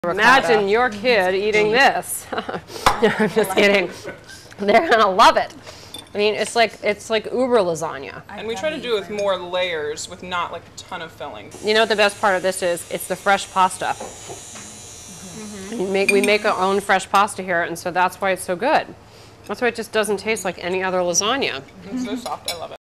Imagine your kid eating this. I'm just kidding. They're gonna love it. I mean, it's like uber lasagna. And we try to do it with more layers, with not like a ton of filling. You know what the best part of this is? It's the fresh pasta. We make our own fresh pasta here, and so that's why it's so good. That's why it just doesn't taste like any other lasagna. It's so soft, I love it.